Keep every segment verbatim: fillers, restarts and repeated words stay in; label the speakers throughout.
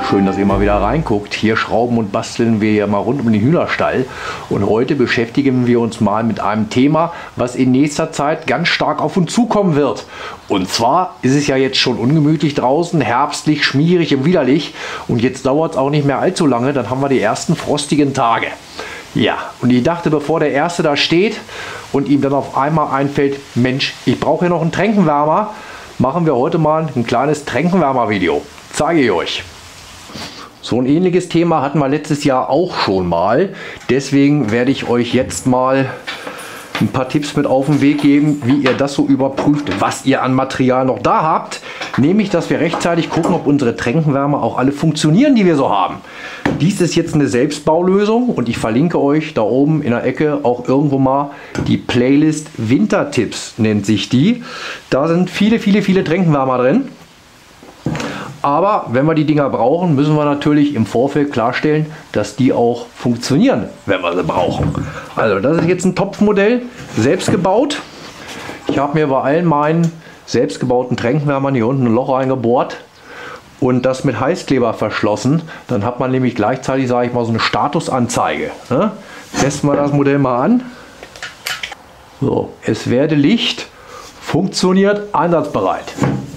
Speaker 1: Schön, dass ihr mal wieder reinguckt. Hier schrauben und basteln wir ja mal rund um den Hühnerstall. Und heute beschäftigen wir uns mal mit einem Thema, was in nächster Zeit ganz stark auf uns zukommen wird. Und zwar ist es ja jetzt schon ungemütlich draußen, herbstlich, schmierig und widerlich. Und jetzt dauert es auch nicht mehr allzu lange, dann haben wir die ersten frostigen Tage. Ja, und ich dachte, bevor der Erste da steht und ihm dann auf einmal einfällt, Mensch, ich brauche hier noch einen Tränkenwärmer, machen wir heute mal ein kleines Tränkenwärmer-Video. Zeige ich euch. So ein ähnliches Thema hatten wir letztes Jahr auch schon mal. Deswegen werde ich euch jetzt mal ein paar Tipps mit auf den Weg geben, wie ihr das so überprüft, was ihr an Material noch da habt. Nämlich, dass wir rechtzeitig gucken, ob unsere Tränkenwärmer auch alle funktionieren, die wir so haben. Dies ist jetzt eine Selbstbaulösung und ich verlinke euch da oben in der Ecke auch irgendwo mal die Playlist Wintertipps, nennt sich die. Da sind viele, viele, viele Tränkenwärmer drin. Aber wenn wir die Dinger brauchen, müssen wir natürlich im Vorfeld klarstellen, dass die auch funktionieren, wenn wir sie brauchen. Also das ist jetzt ein Topfmodell, selbst gebaut. Ich habe mir bei allen meinen selbstgebauten Tränkenwärmern hier unten ein Loch reingebohrt und das mit Heißkleber verschlossen. Dann hat man nämlich gleichzeitig, sage ich mal, so eine Statusanzeige. Ne? Testen wir das Modell mal an. So, es werde Licht, funktioniert, einsatzbereit.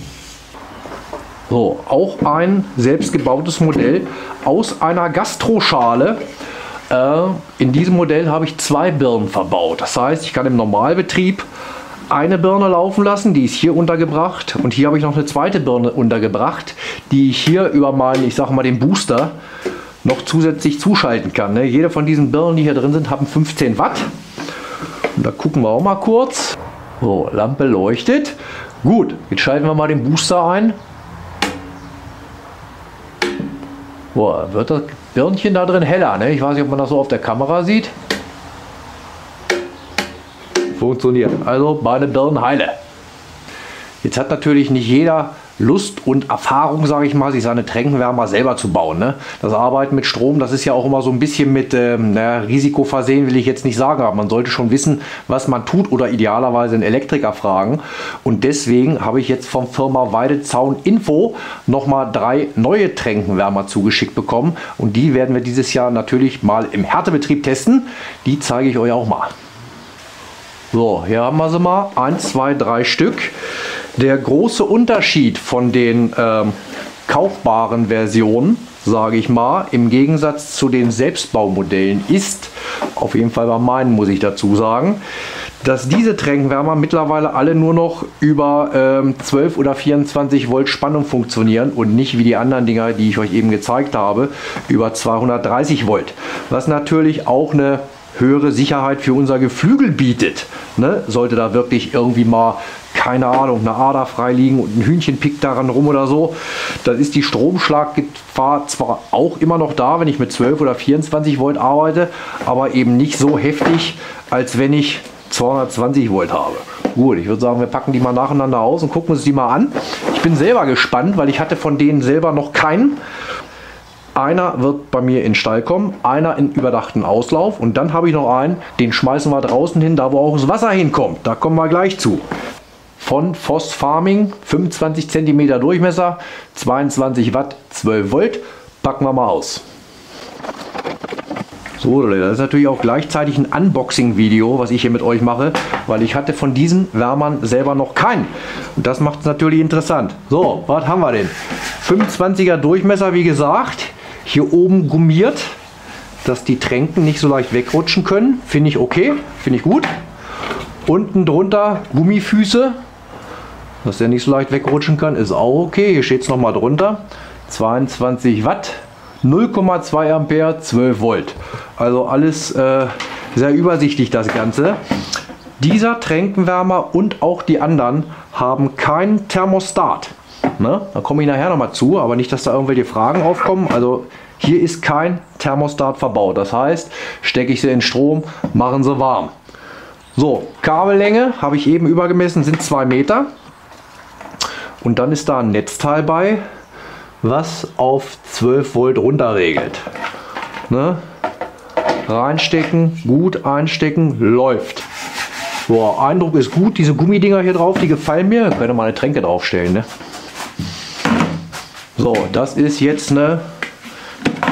Speaker 1: So, auch ein selbstgebautes Modell aus einer Gastroschale. Äh, in diesem Modell habe ich zwei Birnen verbaut. Das heißt, ich kann im Normalbetrieb eine Birne laufen lassen, die ist hier untergebracht. Und hier habe ich noch eine zweite Birne untergebracht, die ich hier über meinen, ich sage mal, den Booster noch zusätzlich zuschalten kann. Ne? Jede von diesen Birnen, die hier drin sind, haben fünfzehn Watt. Und da gucken wir auch mal kurz. So, Lampe leuchtet. Gut, jetzt schalten wir mal den Booster ein. Boah, wird das Birnchen da drin heller, ne? Ich weiß nicht, ob man das so auf der Kamera sieht. Funktioniert. Also meine Birnen heile. Jetzt hat natürlich nicht jeder Lust und Erfahrung, sage ich mal, sich seine Tränkenwärmer selber zu bauen. Ne? Das Arbeiten mit Strom, das ist ja auch immer so ein bisschen mit ähm, naja, Risiko versehen, will ich jetzt nicht sagen, aber man sollte schon wissen, was man tut oder idealerweise einen Elektriker fragen. Und deswegen habe ich jetzt von Firma Weidezaun Info nochmal drei neue Tränkenwärmer zugeschickt bekommen. Und die werden wir dieses Jahr natürlich mal im Härtebetrieb testen. Die zeige ich euch auch mal. So, hier haben wir sie mal. eins, zwei, drei Stück. Der große Unterschied von den ähm, kaufbaren Versionen, sage ich mal, im Gegensatz zu den Selbstbaumodellen ist, auf jeden Fall bei meinen muss ich dazu sagen, dass diese Tränkenwärmer mittlerweile alle nur noch über ähm, zwölf oder vierundzwanzig Volt Spannung funktionieren und nicht wie die anderen Dinger, die ich euch eben gezeigt habe, über zweihundertdreißig Volt. Was natürlich auch eine höhere Sicherheit für unser Geflügel bietet. Ne? Sollte da wirklich irgendwie mal, keine Ahnung, eine Ader frei liegen und ein Hühnchen pickt daran rum oder so, dann ist die Stromschlaggefahr zwar auch immer noch da, wenn ich mit zwölf oder vierundzwanzig Volt arbeite, aber eben nicht so heftig, als wenn ich zweihundertzwanzig Volt habe. Gut, ich würde sagen, wir packen die mal nacheinander aus und gucken uns die mal an. Ich bin selber gespannt, weil ich hatte von denen selber noch keinen. Einer wird bei mir in den Stall kommen, einer in überdachten Auslauf und dann habe ich noch einen, den schmeißen wir draußen hin, da wo auch das Wasser hinkommt. Da kommen wir gleich zu. Von Voss Farming, fünfundzwanzig Zentimeter Durchmesser, zweiundzwanzig Watt, zwölf Volt. Packen wir mal aus. So, das ist natürlich auch gleichzeitig ein Unboxing-Video, was ich hier mit euch mache, weil ich hatte von diesen Wärmern selber noch keinen. Und das macht es natürlich interessant. So, was haben wir denn? fünfundzwanziger Durchmesser, wie gesagt. Hier oben gummiert, dass die Tränken nicht so leicht wegrutschen können. Finde ich okay, finde ich gut. Unten drunter Gummifüße, dass der nicht so leicht wegrutschen kann, ist auch okay. Hier steht es nochmal drunter. zweiundzwanzig Watt, null Komma zwei Ampere, zwölf Volt. Also alles äh, sehr übersichtlich das Ganze. Dieser Tränkenwärmer und auch die anderen haben keinen Thermostat. Ne? Da komme ich nachher nochmal zu, aber nicht, dass da irgendwelche Fragen aufkommen. Also hier ist kein Thermostat verbaut. Das heißt, stecke ich sie in Strom, machen sie warm. So, Kabellänge habe ich eben übergemessen, sind zwei Meter. Und dann ist da ein Netzteil bei, was auf zwölf Volt runter regelt. Ne? Reinstecken, gut einstecken, läuft. So, Eindruck ist gut. Diese Gummidinger hier drauf, die gefallen mir. Da könnt ihr mal eine Tränke draufstellen. Ne? So, das ist jetzt eine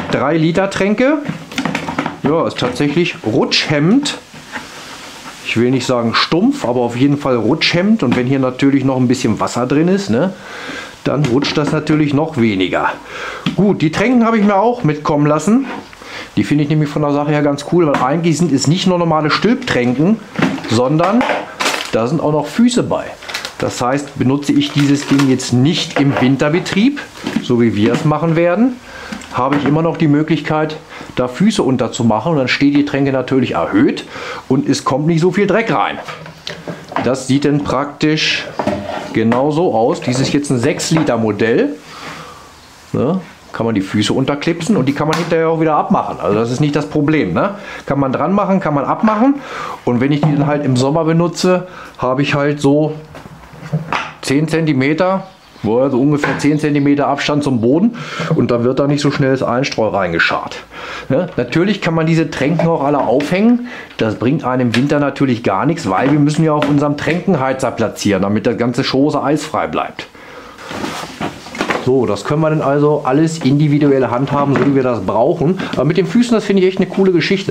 Speaker 1: drei Liter Tränke. Ja, ist tatsächlich rutschhemmend. Ich will nicht sagen stumpf, aber auf jeden Fall rutschhemmend. Und wenn hier natürlich noch ein bisschen Wasser drin ist, ne, dann rutscht das natürlich noch weniger. Gut, die Tränken habe ich mir auch mitkommen lassen. Die finde ich nämlich von der Sache her ganz cool, weil eigentlich sind es nicht nur normale Stülptränken, sondern da sind auch noch Füße bei. Das heißt, benutze ich dieses Ding jetzt nicht im Winterbetrieb, so wie wir es machen werden, habe ich immer noch die Möglichkeit, da Füße unterzumachen. Und dann steht die Tränke natürlich erhöht und es kommt nicht so viel Dreck rein. Das sieht dann praktisch genauso aus. Dies ist jetzt ein sechs Liter Modell. Ne? Kann man die Füße unterklipsen und die kann man hinterher auch wieder abmachen. Also das ist nicht das Problem. Ne? Kann man dran machen, kann man abmachen. Und wenn ich die dann halt im Sommer benutze, habe ich halt so zehn Zentimeter, also ungefähr zehn Zentimeter Abstand zum Boden, und da wird da nicht so schnell das Einstreu reingescharrt. Ne? Natürlich kann man diese Tränken auch alle aufhängen. Das bringt einem im Winter natürlich gar nichts, weil wir müssen ja auf unserem Tränkenheizer platzieren, damit das ganze Schoße eisfrei bleibt. So, das können wir dann also alles individuell handhaben, so wie wir das brauchen. Aber mit den Füßen, das finde ich echt eine coole Geschichte.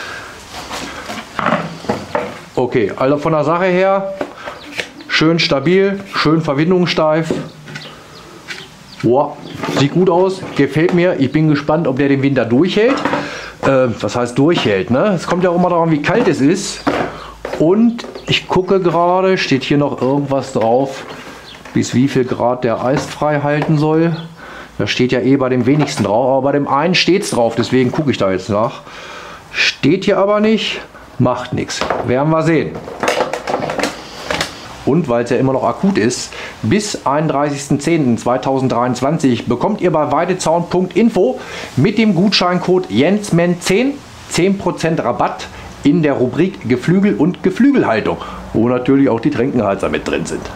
Speaker 1: Okay, also von der Sache her, schön stabil, schön verwindungssteif. Wow, sieht gut aus, gefällt mir. Ich bin gespannt, ob der den Winter durchhält. Äh, was heißt durchhält? Ne? Es kommt ja auch immer daran, wie kalt es ist. Und ich gucke gerade, steht hier noch irgendwas drauf, bis wie viel Grad der eisfrei halten soll. Das steht ja eh bei dem wenigsten drauf, aber bei dem einen steht es drauf, deswegen gucke ich da jetzt nach. Steht hier aber nicht, macht nichts. Werden wir sehen. Und weil es ja immer noch akut ist, bis einunddreißigsten zehnten zweitausenddreiundzwanzig bekommt ihr bei weidezaun punkt info mit dem Gutscheincode Jensman zehn zehn Prozent Rabatt in der Rubrik Geflügel und Geflügelhaltung, wo natürlich auch die Tränkenheizer mit drin sind.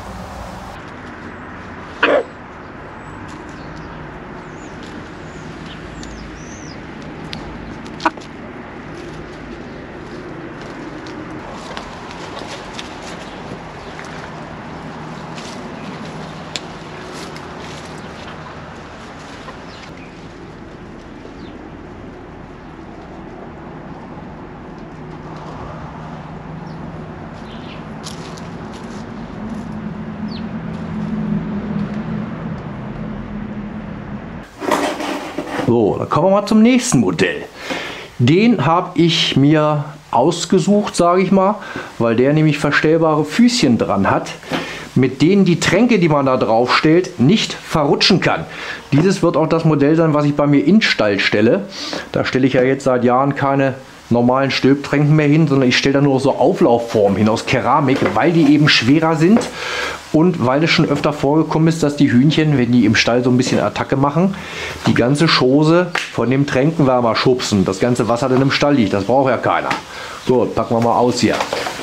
Speaker 1: So, dann kommen wir mal zum nächsten Modell. Den habe ich mir ausgesucht, sage ich mal, weil der nämlich verstellbare Füßchen dran hat, mit denen die Tränke, die man da drauf stellt, nicht verrutschen kann. Dieses wird auch das Modell sein, was ich bei mir in den Stall stelle. Da stelle ich ja jetzt seit Jahren keine normalen Stülptränken mehr hin, sondern ich stelle da nur so Auflaufformen hin aus Keramik, weil die eben schwerer sind und weil es schon öfter vorgekommen ist, dass die Hühnchen, wenn die im Stall so ein bisschen Attacke machen, die ganze Schose von dem Tränkenwärmer schubsen, das ganze Wasser dann im Stall liegt. Das braucht ja keiner. So, packen wir mal aus hier.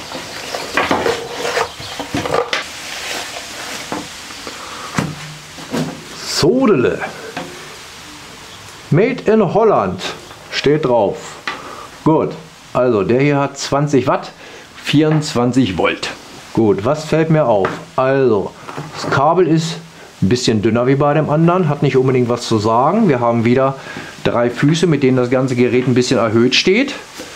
Speaker 1: Sodele. Made in Holland steht drauf. Gut, also der hier hat zwanzig Watt, vierundzwanzig Volt. Gut, was fällt mir auf? Also, das Kabel ist ein bisschen dünner wie bei dem anderen, hat nicht unbedingt was zu sagen. Wir haben wieder drei Füße, mit denen das ganze Gerät ein bisschen erhöht steht.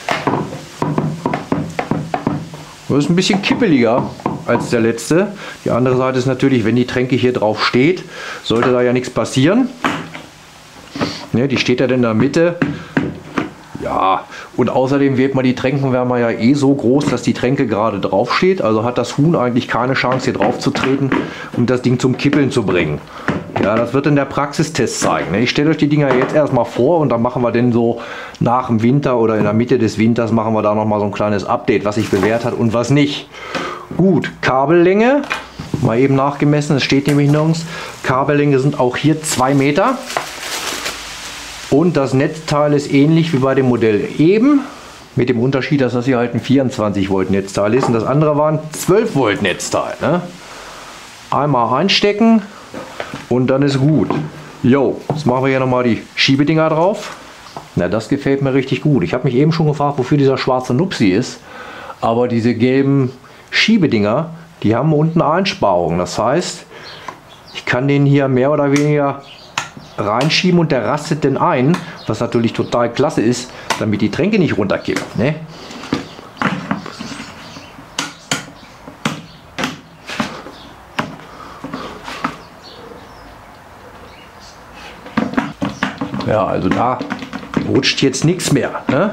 Speaker 1: Das ist ein bisschen kippeliger als der letzte. Die andere Seite ist natürlich, wenn die Tränke hier drauf steht, sollte da ja nichts passieren. Ne, die steht ja dann in der Mitte. Ja, und außerdem wird man die Tränkenwärmer ja eh so groß, dass die Tränke gerade drauf steht. Also hat das Huhn eigentlich keine Chance, hier drauf zu treten und das Ding zum Kippeln zu bringen. Ja, das wird in der Praxistest zeigen. Ich stelle euch die Dinger jetzt erstmal vor und dann machen wir den so nach dem Winter oder in der Mitte des Winters machen wir da nochmal so ein kleines Update, was sich bewährt hat und was nicht. Gut, Kabellänge, mal eben nachgemessen, es steht nämlich nirgends. Kabellänge sind auch hier zwei Meter. Und das Netzteil ist ähnlich wie bei dem Modell eben, mit dem Unterschied, dass das hier halt ein vierundzwanzig Volt Netzteil ist und das andere war ein zwölf Volt Netzteil. Ne? Einmal einstecken und dann ist gut. Jo, jetzt machen wir hier nochmal die Schiebedinger drauf. Na, das gefällt mir richtig gut. Ich habe mich eben schon gefragt, wofür dieser schwarze Nupsi ist, aber diese gelben Schiebedinger, die haben unten Einsparungen. Das heißt, ich kann den hier mehr oder weniger reinschieben und der rastet dann ein, was natürlich total klasse ist, damit die Tränke nicht runterkippen. Ne? Ja, also da rutscht jetzt nichts mehr. Ne?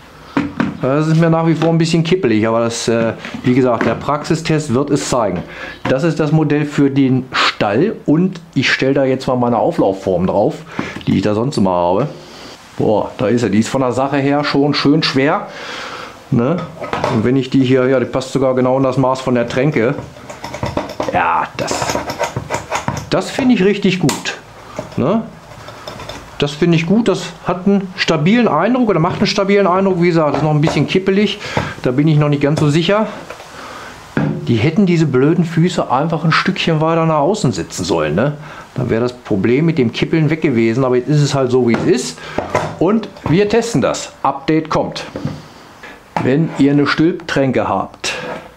Speaker 1: Das ist mir nach wie vor ein bisschen kippelig, aber das, äh, wie gesagt, der Praxistest wird es zeigen. Das ist das Modell für den Stall und ich stelle da jetzt mal meine Auflaufform drauf, die ich da sonst immer habe. Boah, da ist er. Die ist von der Sache her schon schön schwer. Ne? Und wenn ich die hier, ja, die passt sogar genau in das Maß von der Tränke. Ja, das, das finde ich richtig gut. Ne? Das finde ich gut, das hat einen stabilen Eindruck oder macht einen stabilen Eindruck. Wie gesagt, das ist noch ein bisschen kippelig, da bin ich noch nicht ganz so sicher. Die hätten diese blöden Füße einfach ein Stückchen weiter nach außen setzen sollen. Ne? Dann wäre das Problem mit dem Kippeln weg gewesen, aber jetzt ist es halt so, wie es ist. Und wir testen das. Update kommt. Wenn ihr eine Stülptränke habt,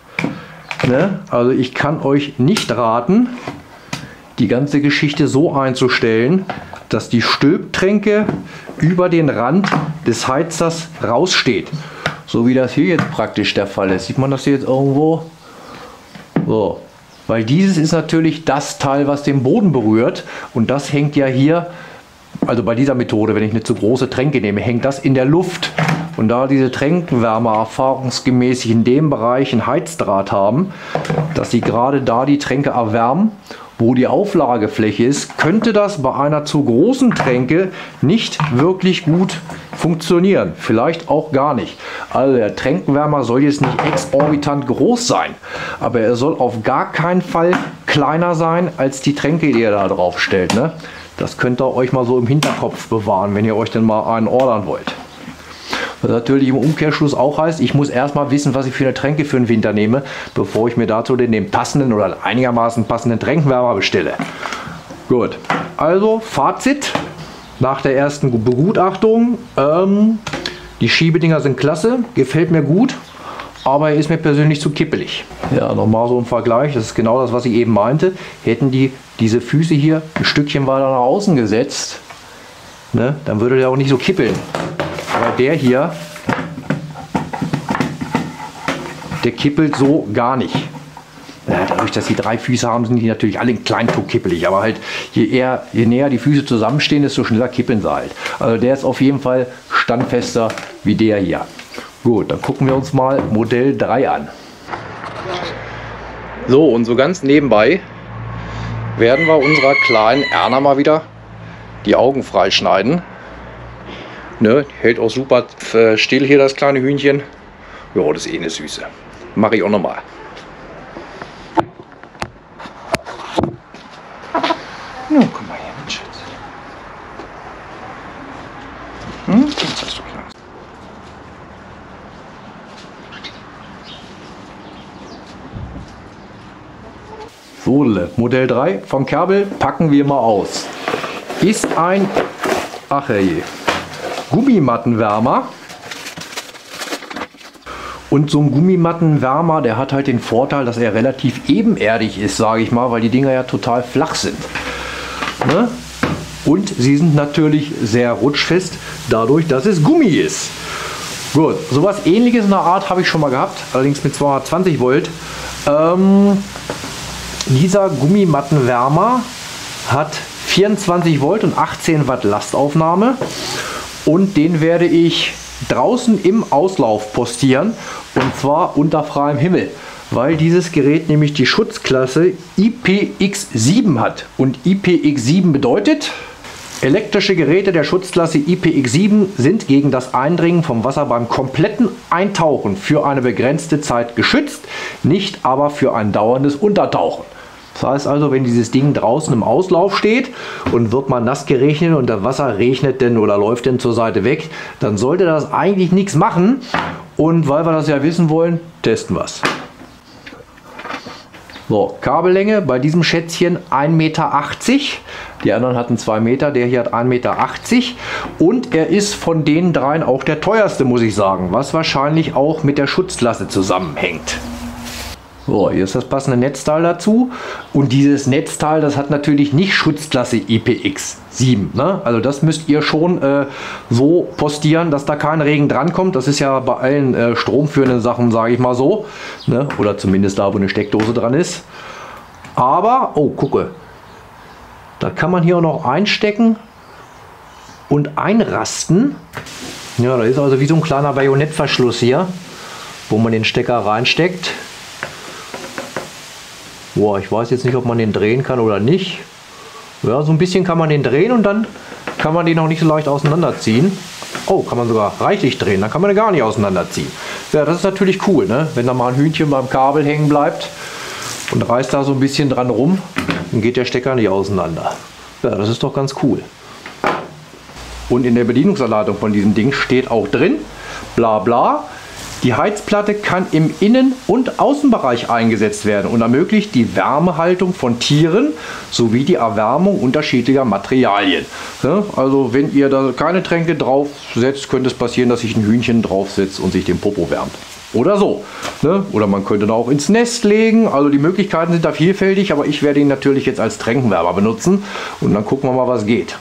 Speaker 1: ne? Also ich kann euch nicht raten, die ganze Geschichte so einzustellen, dass die Stülptränke über den Rand des Heizers raussteht. So wie das hier jetzt praktisch der Fall ist. Sieht man das hier jetzt irgendwo? So. Weil dieses ist natürlich das Teil, was den Boden berührt. Und das hängt ja hier, also bei dieser Methode, wenn ich eine zu große Tränke nehme, hängt das in der Luft. Und da diese Tränkenwärmer erfahrungsgemäß in dem Bereich ein Heizdraht haben, dass sie gerade da die Tränke erwärmen, wo die Auflagefläche ist, könnte das bei einer zu großen Tränke nicht wirklich gut funktionieren. Vielleicht auch gar nicht. Also der Tränkenwärmer soll jetzt nicht exorbitant groß sein, aber er soll auf gar keinen Fall kleiner sein als die Tränke, die ihr da drauf stellt. Ne? Das könnt ihr euch mal so im Hinterkopf bewahren, wenn ihr euch denn mal einen ordern wollt. Was natürlich im Umkehrschluss auch heißt, ich muss erstmal wissen, was ich für eine Tränke für den Winter nehme, bevor ich mir dazu den, den passenden oder einigermaßen passenden Tränkenwärmer bestelle. Gut, also Fazit nach der ersten Begutachtung. Ähm, die Schiebedinger sind klasse, gefällt mir gut, aber er ist mir persönlich zu kippelig. Ja, nochmal so ein Vergleich, das ist genau das, was ich eben meinte. Hätten die diese Füße hier ein Stückchen weiter nach außen gesetzt, ne, dann würde der auch nicht so kippeln. Aber der hier, der kippelt so gar nicht. Ja, dadurch, dass die drei Füße haben, sind die natürlich alle ein klein Tuck kippelig. Aber halt, je, eher, je näher die Füße zusammenstehen, desto schneller kippeln sie halt. Also der ist auf jeden Fall standfester wie der hier. Gut, dann gucken wir uns mal Modell drei an. So, und so ganz nebenbei werden wir unserer kleinen Erna mal wieder die Augen freischneiden. Ne, hält auch super still hier, das kleine Hühnchen. Ja, das ist eh eine Süße. Mache ich auch nochmal. Na, guck mal hier, mein Schatz. Hm, jetzt hast du klar. So, Modell drei von Kerbel packen wir mal aus. Ist ein, ach herrje, Gummimattenwärmer. Und so ein Gummimattenwärmer, der hat halt den Vorteil, dass er relativ ebenerdig ist, sage ich mal, weil die Dinger ja total flach sind. Ne? Und sie sind natürlich sehr rutschfest, dadurch, dass es Gummi ist. Gut, sowas ähnliches in der Art habe ich schon mal gehabt, allerdings mit zweihundertzwanzig Volt. Ähm, dieser Gummimattenwärmer hat vierundzwanzig Volt und achtzehn Watt Lastaufnahme. Und den werde ich draußen im Auslauf postieren, und zwar unter freiem Himmel, weil dieses Gerät nämlich die Schutzklasse I P X sieben hat. Und I P X sieben bedeutet, elektrische Geräte der Schutzklasse I P X sieben sind gegen das Eindringen vom Wasser beim kompletten Eintauchen für eine begrenzte Zeit geschützt, nicht aber für ein dauerndes Untertauchen. Das heißt also, wenn dieses Ding draußen im Auslauf steht und wird mal nass geregnet und das Wasser regnet denn oder läuft denn zur Seite weg, dann sollte das eigentlich nichts machen. Und weil wir das ja wissen wollen, testen wir es. So, Kabellänge bei diesem Schätzchen ein Meter achtzig. Die anderen hatten zwei Meter, der hier hat ein Meter achtzig. Und er ist von den dreien auch der teuerste, muss ich sagen, was wahrscheinlich auch mit der Schutzklasse zusammenhängt. So, hier ist das passende Netzteil dazu. Und dieses Netzteil, das hat natürlich nicht Schutzklasse I P X sieben. Ne? Also das müsst ihr schon äh, so postieren, dass da kein Regen dran kommt. Das ist ja bei allen äh, stromführenden Sachen, sage ich mal so. Ne? Oder zumindest da, wo eine Steckdose dran ist. Aber, oh, gucke. Da kann man hier auch noch einstecken und einrasten. Ja, da ist also wie so ein kleiner Bajonettverschluss hier, wo man den Stecker reinsteckt. Boah, ich weiß jetzt nicht, ob man den drehen kann oder nicht. Ja, so ein bisschen kann man den drehen und dann kann man den auch nicht so leicht auseinanderziehen. Oh, kann man sogar reichlich drehen, dann kann man den gar nicht auseinanderziehen. Ja, das ist natürlich cool, ne? Wenn da mal ein Hühnchen beim Kabel hängen bleibt und reißt da so ein bisschen dran rum, dann geht der Stecker nicht auseinander. Ja, das ist doch ganz cool. Und in der Bedienungsanleitung von diesem Ding steht auch drin, bla bla, die Heizplatte kann im Innen- und Außenbereich eingesetzt werden und ermöglicht die Wärmehaltung von Tieren sowie die Erwärmung unterschiedlicher Materialien. Ja, also wenn ihr da keine Tränke draufsetzt, könnte es passieren, dass sich ein Hühnchen draufsetzt und sich den Popo wärmt. Oder so. Ne? Oder man könnte ihn auch ins Nest legen. Also die Möglichkeiten sind da vielfältig, aber ich werde ihn natürlich jetzt als Tränkenwärmer benutzen. Und dann gucken wir mal, was geht.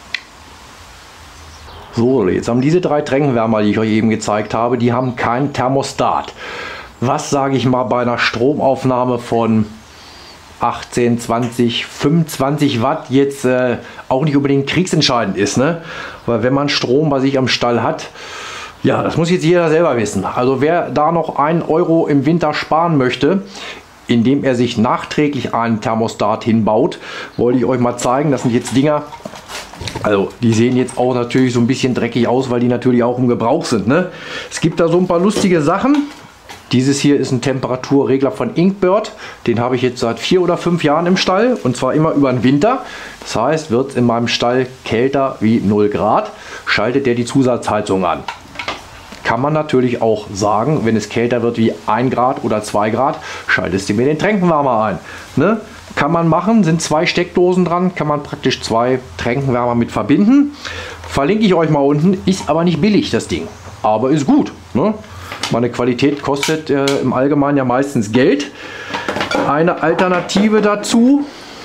Speaker 1: So, jetzt haben diese drei Tränkenwärmer, die ich euch eben gezeigt habe, die haben kein Thermostat. Was, sage ich mal, bei einer Stromaufnahme von achtzehn, zwanzig, fünfundzwanzig Watt jetzt äh, auch nicht unbedingt kriegsentscheidend ist. Ne? Weil wenn man Strom bei sich am Stall hat, ja, das muss jetzt jeder selber wissen. Also wer da noch einen Euro im Winter sparen möchte, indem er sich nachträglich einen Thermostat hinbaut, wollte ich euch mal zeigen. Das sind jetzt Dinger, also die sehen jetzt auch natürlich so ein bisschen dreckig aus, weil die natürlich auch im Gebrauch sind. Ne? Es gibt da so ein paar lustige Sachen. Dieses hier ist ein Temperaturregler von Inkbird. Den habe ich jetzt seit vier oder fünf Jahren im Stall und zwar immer über den Winter. Das heißt, wird es in meinem Stall kälter wie null Grad, schaltet der die Zusatzheizung an. Kann man natürlich auch sagen, wenn es kälter wird wie ein Grad oder zwei Grad, schaltest du mir den Tränkenwärmer ein. Ne? Kann man machen, sind zwei Steckdosen dran, kann man praktisch zwei Tränkenwärmer mit verbinden. Verlinke ich euch mal unten, ist aber nicht billig das Ding, aber ist gut. Ne? Meine Qualität kostet äh, im Allgemeinen ja meistens Geld. Eine Alternative dazu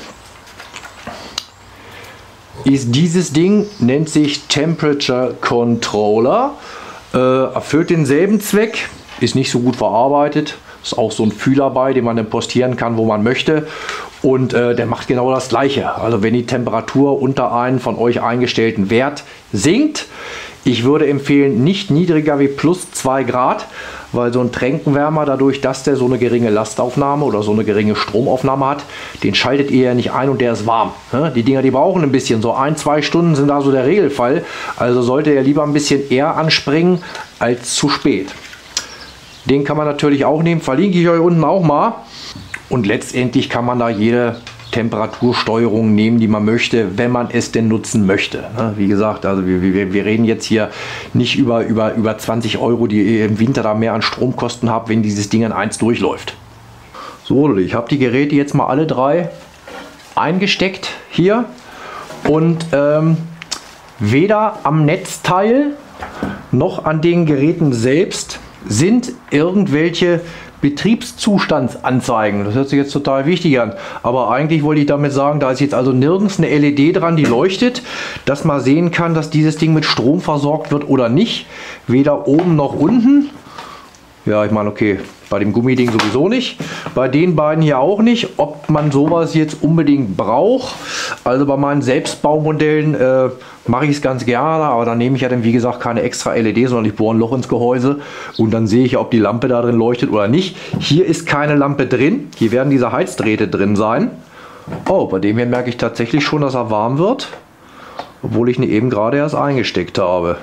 Speaker 1: ist dieses Ding, nennt sich Temperature Controller. Äh, erfüllt denselben Zweck, ist nicht so gut verarbeitet, ist auch so ein Fühler bei, den man dann postieren kann, wo man möchte und äh, der macht genau das gleiche. Also wenn die Temperatur unter einen von euch eingestellten Wert sinkt, ich würde empfehlen nicht niedriger wie plus zwei Grad, weil so ein Tränkenwärmer, dadurch, dass der so eine geringe Lastaufnahme oder so eine geringe Stromaufnahme hat, den schaltet ihr ja nicht ein und der ist warm. Die Dinger, die brauchen ein bisschen, so ein, zwei Stunden sind da so der Regelfall. Also sollte er lieber ein bisschen eher anspringen als zu spät. Den kann man natürlich auch nehmen, verlinke ich euch unten auch mal. Und letztendlich kann man da jede Temperatursteuerung nehmen, die man möchte, wenn man es denn nutzen möchte. Wie gesagt, also wir, wir, wir reden jetzt hier nicht über, über, über zwanzig Euro, die ihr im Winter da mehr an Stromkosten habt, wenn dieses Ding an eins durchläuft. So, ich habe die Geräte jetzt mal alle drei eingesteckt hier und ähm, weder am Netzteil noch an den Geräten selbst sind irgendwelche Betriebszustandsanzeigen. Das hört sich jetzt total wichtig an, aber eigentlich wollte ich damit sagen, da ist jetzt also nirgends eine L E D dran, die leuchtet, dass man sehen kann, dass dieses Ding mit Strom versorgt wird oder nicht. Weder oben noch unten. Ja, ich meine, okay, bei dem Gummiding sowieso nicht. Bei den beiden hier auch nicht. Ob man sowas jetzt unbedingt braucht. Also bei meinen Selbstbaumodellen äh, mache ich es ganz gerne, aber dann nehme ich ja dann wie gesagt keine extra L E D, sondern ich bohre ein Loch ins Gehäuse und dann sehe ich ja, ob die Lampe da drin leuchtet oder nicht. Hier ist keine Lampe drin. Hier werden diese Heizdrähte drin sein. Oh, bei dem hier merke ich tatsächlich schon, dass er warm wird, obwohl ich ihn eben gerade erst eingesteckt habe.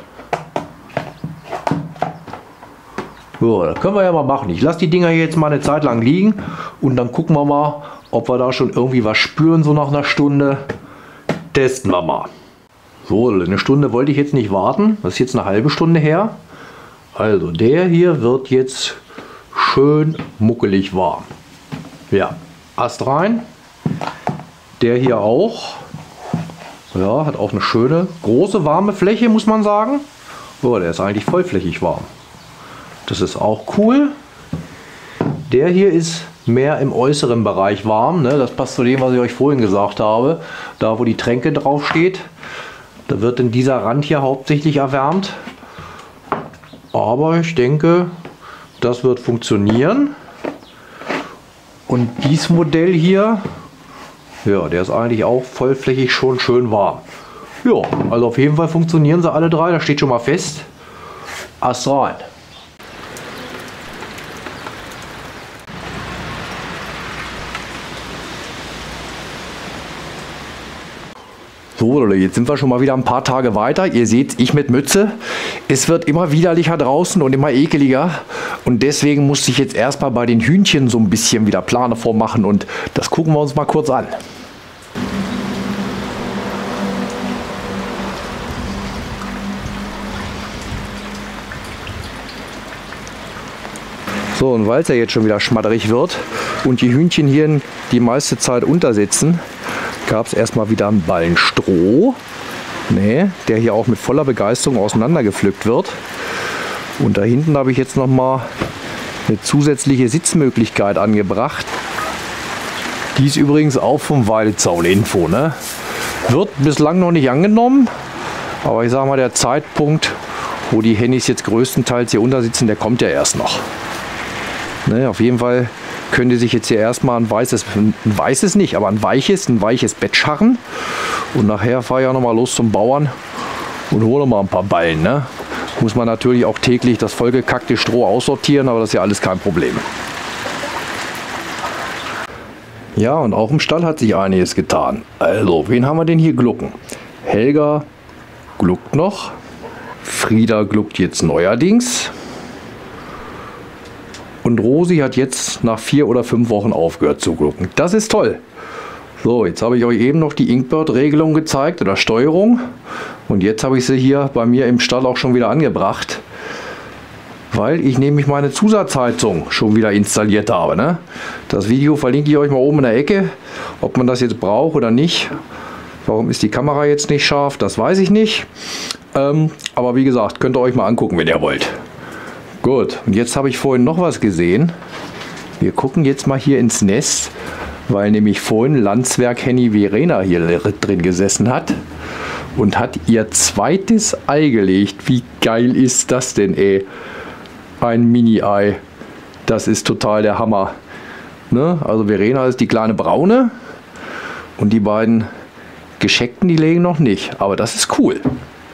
Speaker 1: So, das können wir ja mal machen. Ich lasse die Dinger hier jetzt mal eine Zeit lang liegen und dann gucken wir mal, ob wir da schon irgendwie was spüren, so nach einer Stunde. Testen wir mal. So, eine Stunde wollte ich jetzt nicht warten. Das ist jetzt eine halbe Stunde her. Also der hier wird jetzt schön muckelig warm. Ja, Ast rein. Der hier auch. Ja, hat auch eine schöne, große, warme Fläche, muss man sagen. So, der ist eigentlich vollflächig warm. Das ist auch cool. Der hier ist mehr im äußeren Bereich warm. Ne? Das passt zu dem, was ich euch vorhin gesagt habe. Da, wo die Tränke drauf steht, da wird denn dieser Rand hier hauptsächlich erwärmt. Aber ich denke, das wird funktionieren. Und dieses Modell hier, ja, der ist eigentlich auch vollflächig schon schön warm. Ja, also auf jeden Fall funktionieren sie alle drei, das steht schon mal fest. Ast rein. So, Leute, jetzt sind wir schon mal wieder ein paar Tage weiter. Ihr seht, ich mit Mütze. Es wird immer widerlicher draußen und immer ekeliger. Und deswegen musste ich jetzt erstmal bei den Hühnchen so ein bisschen wieder Pläne vormachen. Und das gucken wir uns mal kurz an. So, und weil es ja jetzt schon wieder schmatterig wird und die Hühnchen hier die meiste Zeit untersitzen, gab es erstmal wieder einen Ballen Stroh, ne, der hier auch mit voller Begeisterung auseinandergepflückt wird. Und da hinten habe ich jetzt noch mal eine zusätzliche Sitzmöglichkeit angebracht. Die ist übrigens auch vom Weidezaun Info. Ne? Wird bislang noch nicht angenommen, aber ich sage mal, der Zeitpunkt, wo die Hennies jetzt größtenteils hier untersitzen, der kommt ja erst noch. Ne, auf jeden Fall können die sich jetzt hier erstmal ein weißes, ein weißes nicht, aber ein weiches, ein weiches Bett scharren. Und nachher fahre ich auch noch mal los zum Bauern und hole mal ein paar Ballen. Ne? Muss man natürlich auch täglich das vollgekackte Stroh aussortieren, aber das ist ja alles kein Problem. Ja, und auch im Stall hat sich einiges getan. Also, wen haben wir denn hier glucken? Helga gluckt noch. Frieda gluckt jetzt neuerdings. Und Rosi hat jetzt nach vier oder fünf Wochen aufgehört zu glucken. Das ist toll. So, jetzt habe ich euch eben noch die Inkbird-Regelung gezeigt oder Steuerung. Und jetzt habe ich sie hier bei mir im Stall auch schon wieder angebracht. Weil ich nämlich meine Zusatzheizung schon wieder installiert habe. Ne? Das Video verlinke ich euch mal oben in der Ecke. Ob man das jetzt braucht oder nicht. Warum ist die Kamera jetzt nicht scharf? Das weiß ich nicht. Ähm, aber wie gesagt, könnt ihr euch mal angucken, wenn ihr wollt. Gut, und jetzt habe ich vorhin noch was gesehen. Wir gucken jetzt mal hier ins Nest, weil nämlich vorhin Landswerk Henny Verena hier drin gesessen hat und hat ihr zweites Ei gelegt. Wie geil ist das denn, ey? Ein Mini-Ei. Das ist total der Hammer. Ne? Also Verena ist die kleine Braune und die beiden Gescheckten, die legen noch nicht. Aber das ist cool.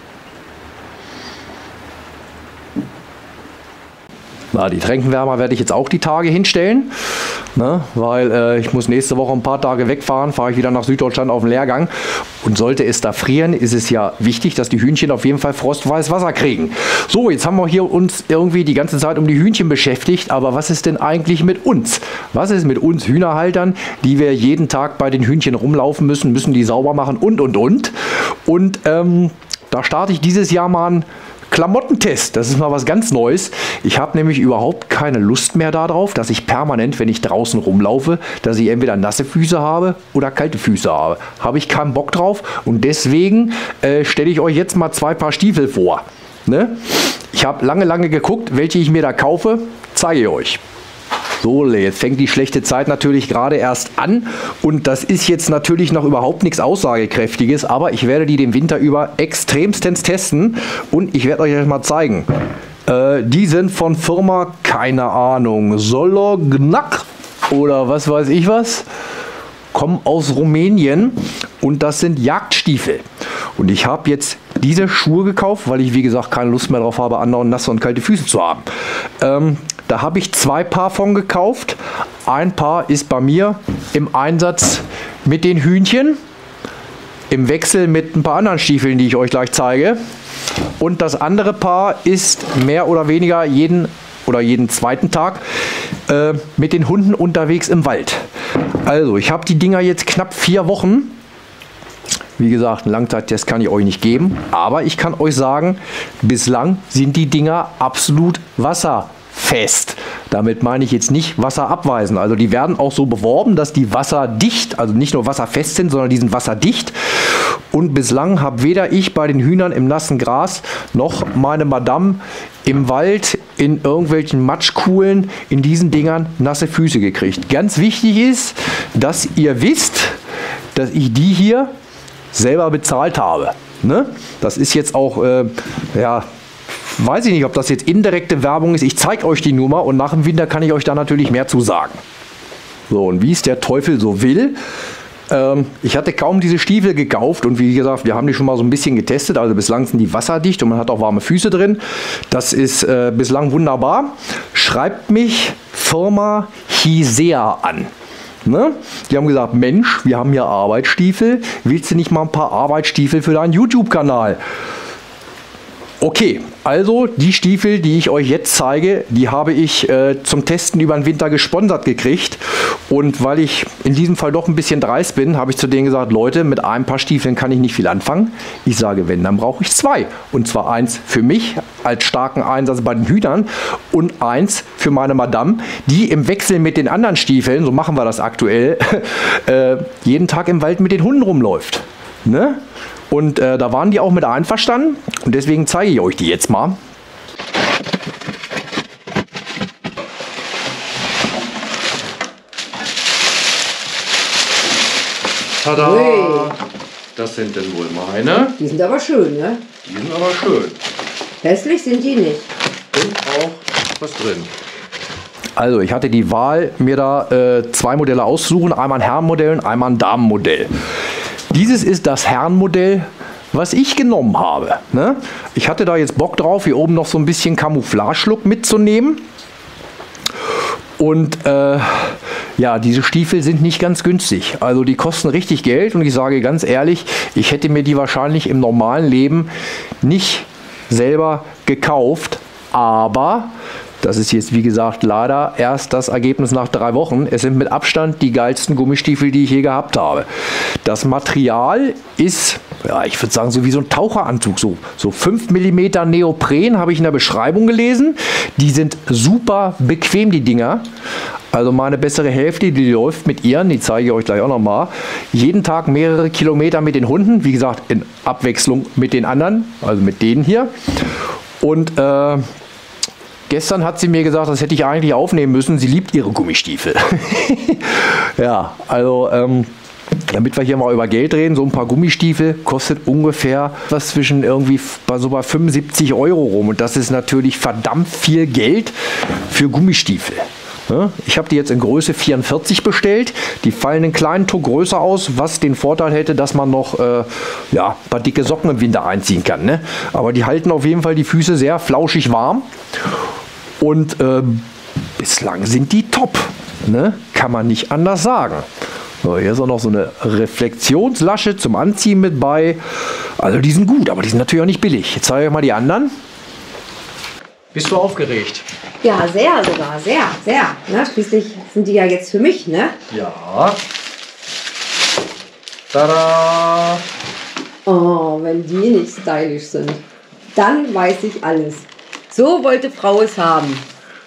Speaker 1: Na, die Tränkenwärmer werde ich jetzt auch die Tage hinstellen, ne, weil äh, ich muss nächste Woche ein paar Tage wegfahren, fahre ich wieder nach Süddeutschland auf den Lehrgang. Und sollte es da frieren, ist es ja wichtig, dass die Hühnchen auf jeden Fall frostweißes Wasser kriegen. So, jetzt haben wir hier uns irgendwie die ganze Zeit um die Hühnchen beschäftigt, aber was ist denn eigentlich mit uns? Was ist mit uns Hühnerhaltern, die wir jeden Tag bei den Hühnchen rumlaufen müssen, müssen die sauber machen und und und. Und ähm, da starte ich dieses Jahr mal einen Klamottentest, das ist mal was ganz Neues. Ich habe nämlich überhaupt keine Lust mehr darauf, dass ich permanent, wenn ich draußen rumlaufe, dass ich entweder nasse Füße habe oder kalte Füße habe. Habe ich keinen Bock drauf und deswegen äh, stelle ich euch jetzt mal zwei Paar Stiefel vor. Ne? Ich habe lange, lange geguckt, welche ich mir da kaufe, zeige ich euch. So, jetzt fängt die schlechte Zeit natürlich gerade erst an und das ist jetzt natürlich noch überhaupt nichts Aussagekräftiges, aber ich werde die den Winter über extremstens testen und ich werde euch das mal zeigen. Äh, die sind von Firma, keine Ahnung, Solognac oder was weiß ich was, kommen aus Rumänien und das sind Jagdstiefel. Und ich habe jetzt diese Schuhe gekauft, weil ich wie gesagt keine Lust mehr drauf habe, andauernd nasse und kalte Füße zu haben. Ähm, Da habe ich zwei Paar von gekauft. Ein Paar ist bei mir im Einsatz mit den Hühnchen, im Wechsel mit ein paar anderen Stiefeln, die ich euch gleich zeige. Und das andere Paar ist mehr oder weniger jeden oder jeden zweiten Tag äh, mit den Hunden unterwegs im Wald. Also ich habe die Dinger jetzt knapp vier Wochen. Wie gesagt, einen Langzeittest kann ich euch nicht geben, aber ich kann euch sagen, bislang sind die Dinger absolut wasserfest. Damit meine ich jetzt nicht wasserabweisend. Also die werden auch so beworben, dass die wasserdicht, also nicht nur wasserfest sind, sondern die sind wasserdicht. Und bislang habe weder ich bei den Hühnern im nassen Gras noch meine Madame im Wald, in irgendwelchen Matschkuhlen, in diesen Dingern nasse Füße gekriegt. Ganz wichtig ist, dass ihr wisst, dass ich die hier selber bezahlt habe. Ne? Das ist jetzt auch, äh, ja, weiß ich nicht, ob das jetzt indirekte Werbung ist. Ich zeige euch die nur mal und nach dem Winter kann ich euch da natürlich mehr zu sagen. So, und wie es der Teufel so will. Ähm, ich hatte kaum diese Stiefel gekauft und wie gesagt, wir haben die schon mal so ein bisschen getestet. Also bislang sind die wasserdicht und man hat auch warme Füße drin. Das ist äh, bislang wunderbar. Schreibt mich Firma Hisea an. Ne? Die haben gesagt, Mensch, wir haben hier Arbeitsstiefel. Willst du nicht mal ein paar Arbeitsstiefel für deinen YouTube-Kanal? Okay, also die Stiefel, die ich euch jetzt zeige, die habe ich äh, zum Testen über den Winter gesponsert gekriegt. Und weil ich in diesem Fall doch ein bisschen dreist bin, habe ich zu denen gesagt, Leute, mit einem Paar Stiefeln kann ich nicht viel anfangen. Ich sage, wenn, dann brauche ich zwei. Und zwar eins für mich als starken Einsatz bei den Hühnern und eins für meine Madame, die im Wechsel mit den anderen Stiefeln, so machen wir das aktuell, äh, jeden Tag im Wald mit den Hunden rumläuft. Ne? Und äh, da waren die auch mit einverstanden und deswegen zeige ich euch die jetzt mal. Tada!
Speaker 2: Ui.
Speaker 1: Das sind denn wohl meine.
Speaker 2: Die sind aber schön, ne?
Speaker 1: Die sind aber schön.
Speaker 2: Hässlich sind die nicht.
Speaker 1: Und auch was drin. Also ich hatte die Wahl, mir da äh, zwei Modelle auszusuchen. Einmal ein Herrenmodell und einmal ein Damenmodell. Dieses ist das Herrenmodell, was ich genommen habe. Ne? Ich hatte da jetzt Bock drauf, hier oben noch so ein bisschen Camouflage-Look mitzunehmen. Und äh, ja, diese Stiefel sind nicht ganz günstig. Also die kosten richtig Geld und ich sage ganz ehrlich, ich hätte mir die wahrscheinlich im normalen Leben nicht selber gekauft. Aber das ist jetzt, wie gesagt, leider erst das Ergebnis nach drei Wochen. Es sind mit Abstand die geilsten Gummistiefel, die ich je gehabt habe. Das Material ist, ja, ich würde sagen, so wie so ein Taucheranzug. So, so fünf Millimeter Neopren habe ich in der Beschreibung gelesen. Die sind super bequem, die Dinger. Also meine bessere Hälfte, die läuft mit ihren, die zeige ich euch gleich auch nochmal, jeden Tag mehrere Kilometer mit den Hunden. Wie gesagt, in Abwechslung mit den anderen, also mit denen hier. Und äh, gestern hat sie mir gesagt, das hätte ich eigentlich aufnehmen müssen. Sie liebt ihre Gummistiefel. Ja, also ähm, damit wir hier mal über Geld reden, so ein paar Gummistiefel kostet ungefähr was zwischen irgendwie bei so bei fünfundsiebzig Euro rum. Und das ist natürlich verdammt viel Geld für Gummistiefel. Ich habe die jetzt in Größe vierundvierzig bestellt. Die fallen einen kleinen Tuck größer aus, was den Vorteil hätte, dass man noch äh, ja, ein paar dicke Socken im Winter einziehen kann. Ne? Aber die halten auf jeden Fall die Füße sehr flauschig warm. Und äh, bislang sind die top. Ne? Kann man nicht anders sagen. So, hier ist auch noch so eine Reflexionslasche zum Anziehen mit bei. Also die sind gut, aber die sind natürlich auch nicht billig. Jetzt zeige ich euch mal die anderen. Bist du aufgeregt?
Speaker 2: Ja, sehr sogar, sehr, sehr. Ne? Schließlich sind die ja jetzt für mich, ne?
Speaker 1: Ja. Tada!
Speaker 2: Oh, wenn die nicht stylisch sind, dann weiß ich alles. So wollte Frau es haben.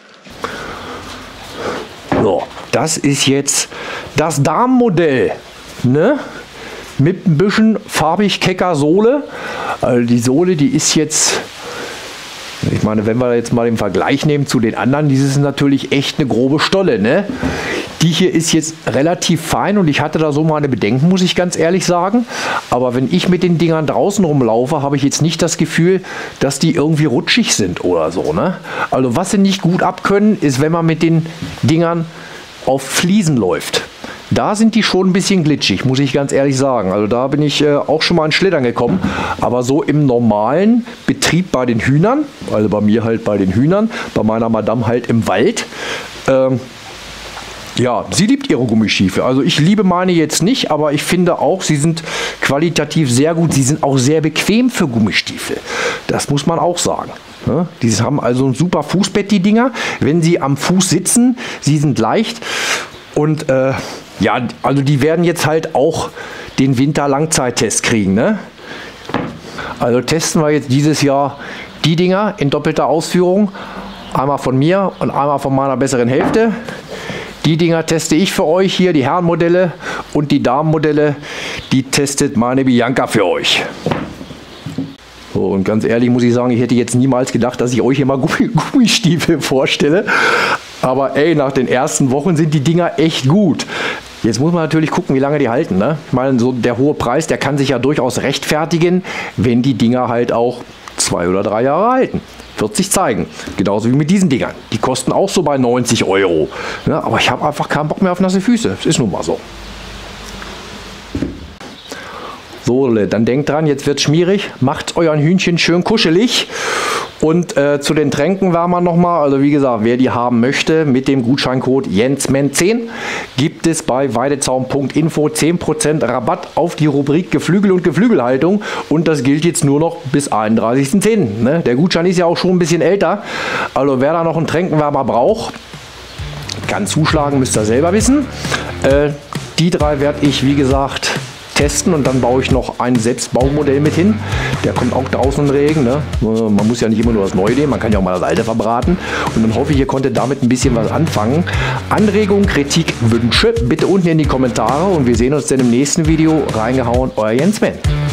Speaker 1: So, das ist jetzt das Damenmodell, ne? Mit ein bisschen farbig kecker Sohle. Also die Sohle, die ist jetzt, ich meine, wenn wir jetzt mal den Vergleich nehmen zu den anderen, dieses ist natürlich echt eine grobe Stolle, ne? Die hier ist jetzt relativ fein und ich hatte da so meine Bedenken, muss ich ganz ehrlich sagen. Aber wenn ich mit den Dingern draußen rumlaufe, habe ich jetzt nicht das Gefühl, dass die irgendwie rutschig sind oder so, ne? Also was sie nicht gut abkönnen, ist, wenn man mit den Dingern auf Fliesen läuft. Da sind die schon ein bisschen glitschig, muss ich ganz ehrlich sagen. Also da bin ich äh, auch schon mal ins Schlittern gekommen. Aber so im normalen Betrieb bei den Hühnern, also bei mir halt bei den Hühnern, bei meiner Madame halt im Wald, ähm, ja, sie liebt ihre Gummistiefel. Also ich liebe meine jetzt nicht, aber ich finde auch, sie sind qualitativ sehr gut. Sie sind auch sehr bequem für Gummistiefel. Das muss man auch sagen. Ja, die haben also ein super Fußbett, die Dinger. Wenn sie am Fuß sitzen, sie sind leicht. Und äh, ja, also die werden jetzt halt auch den Winter-Langzeittest kriegen. Ne? Also testen wir jetzt dieses Jahr die Dinger in doppelter Ausführung. Einmal von mir und einmal von meiner besseren Hälfte. Die Dinger teste ich für euch hier, die Herrenmodelle, und die Damenmodelle, die testet meine Bianca für euch. So, So, und ganz ehrlich muss ich sagen, ich hätte jetzt niemals gedacht, dass ich euch hier mal Gummi Gummistiefel vorstelle. Aber ey, nach den ersten Wochen sind die Dinger echt gut. Jetzt muss man natürlich gucken, wie lange die halten. Ne? Ich meine, so der hohe Preis, der kann sich ja durchaus rechtfertigen, wenn die Dinger halt auch zwei oder drei Jahre halten. Wird sich zeigen. Genauso wie mit diesen Dingern. Die kosten auch so bei neunzig Euro. Ja, aber ich habe einfach keinen Bock mehr auf nasse Füße. Das ist nun mal so. So, dann denkt dran, jetzt wird schmierig. Macht euren Hühnchen schön kuschelig. Und äh, zu den Tränken war man nochmal, also wie gesagt, wer die haben möchte, mit dem Gutscheincode Jensman zehn gibt es bei weidezaun punkt info zehn Prozent Rabatt auf die Rubrik Geflügel und Geflügelhaltung. Und das gilt jetzt nur noch bis einunddreißigsten zehnten Ne? Der Gutschein ist ja auch schon ein bisschen älter. Also wer da noch einen Tränkenwärmer braucht, kann zuschlagen, müsst ihr selber wissen. Äh, die drei werde ich, wie gesagt, testen und dann baue ich noch ein Selbstbaumodell mit hin. Der kommt auch draußen in den Regen. Ne? Man muss ja nicht immer nur das Neue nehmen, man kann ja auch mal das Alte verbraten. Und dann hoffe ich, ihr konntet damit ein bisschen was anfangen. Anregungen, Kritik, Wünsche bitte unten in die Kommentare und wir sehen uns dann im nächsten Video. Reingehauen, euer Jensman.